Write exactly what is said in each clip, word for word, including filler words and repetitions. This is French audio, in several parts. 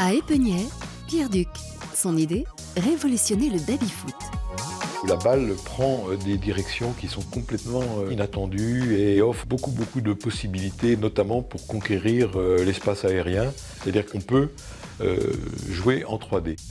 À Épenier, Pierre Duc. Son idée, révolutionner le baby-foot. La balle prend des directions qui sont complètement inattendues et offre beaucoup, beaucoup de possibilités, notamment pour conquérir l'espace aérien. C'est-à-dire qu'on peut jouer en trois D.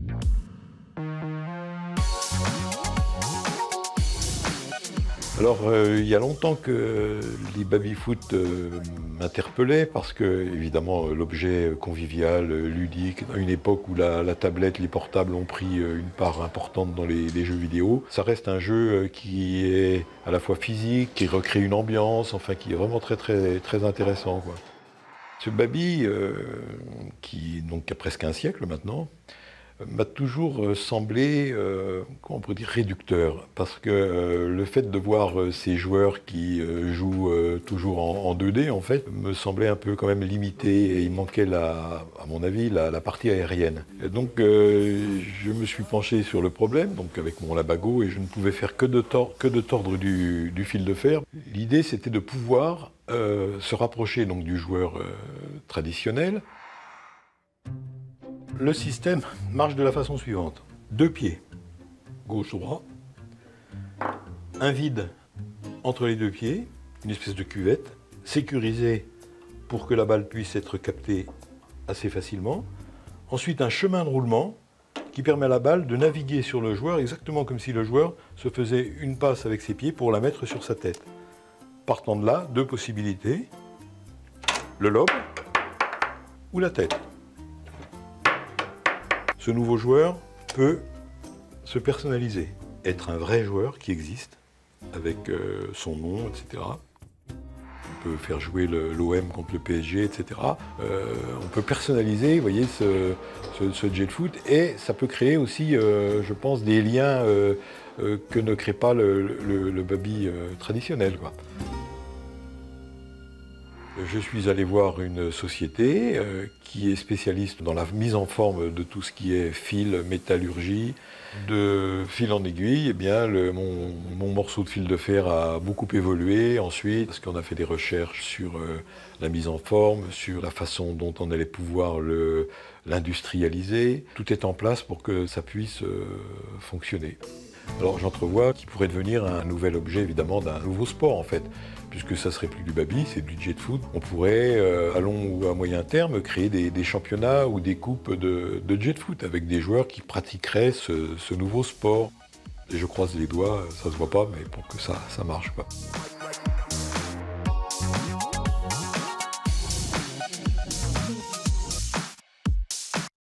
Alors, euh, il y a longtemps que les baby-foot euh, m'interpellaient parce que, évidemment, l'objet convivial, ludique, à une époque où la, la tablette, les portables ont pris une part importante dans les, les jeux vidéo, ça reste un jeu qui est à la fois physique, qui recrée une ambiance, enfin, qui est vraiment très, très, très intéressant, quoi. Ce baby, euh, qui donc a presque un siècle maintenant, m'a toujours semblé, euh, comment on pourrait dire, réducteur. Parce que euh, le fait de voir euh, ces joueurs qui euh, jouent euh, toujours en, en deux D, en fait, me semblait un peu quand même limité. Et il manquait, la, à mon avis, la, la partie aérienne. Et donc, euh, je me suis penché sur le problème, donc avec mon Labago, et je ne pouvais faire que de, tor que de tordre du, du fil de fer. L'idée, c'était de pouvoir euh, se rapprocher donc, du joueur euh, traditionnel. Le système marche de la façon suivante. Deux pieds, gauche ou droit, un vide entre les deux pieds, une espèce de cuvette, sécurisée pour que la balle puisse être captée assez facilement. Ensuite, un chemin de roulement qui permet à la balle de naviguer sur le joueur exactement comme si le joueur se faisait une passe avec ses pieds pour la mettre sur sa tête. Partant de là, deux possibilités, le lobe ou la tête. Ce nouveau joueur peut se personnaliser, être un vrai joueur qui existe, avec euh, son nom, et cetera. On peut faire jouer l'O M contre le P S G, et cetera. Euh, on peut personnaliser, vous voyez, ce, ce, ce jet foot, et ça peut créer aussi, euh, je pense, des liens euh, euh, que ne crée pas le, le, le baby euh, traditionnel, quoi. Je suis allé voir une société euh, qui est spécialiste dans la mise en forme de tout ce qui est fil, métallurgie. De fil en aiguille, eh bien, le, mon, mon morceau de fil de fer a beaucoup évolué ensuite, parce qu'on a fait des recherches sur euh, la mise en forme, sur la façon dont on allait pouvoir l'industrialiser. Tout est en place pour que ça puisse euh, fonctionner. Alors j'entrevois qu'il pourrait devenir un nouvel objet, évidemment, d'un nouveau sport, en fait. Puisque ça serait plus du baby, c'est du jet foot. On pourrait, euh, à long ou à moyen terme, créer des, des championnats ou des coupes de, de jet foot avec des joueurs qui pratiqueraient ce, ce nouveau sport. Et je croise les doigts, ça se voit pas, mais pour que ça, ça marche, quoi.